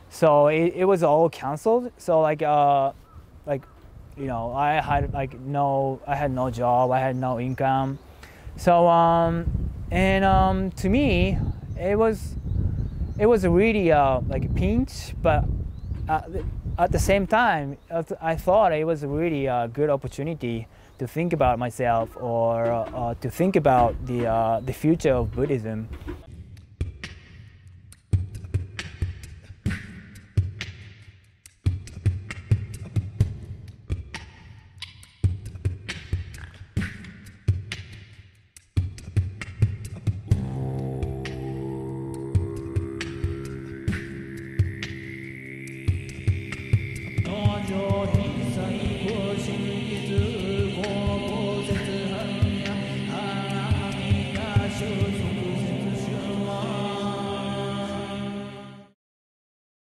So it was all canceled. So I had no job, I had no income. So to me, it was really like a pinch, but at the same time, I thought it was a really good opportunity to think about myself or to think about the future of Buddhism.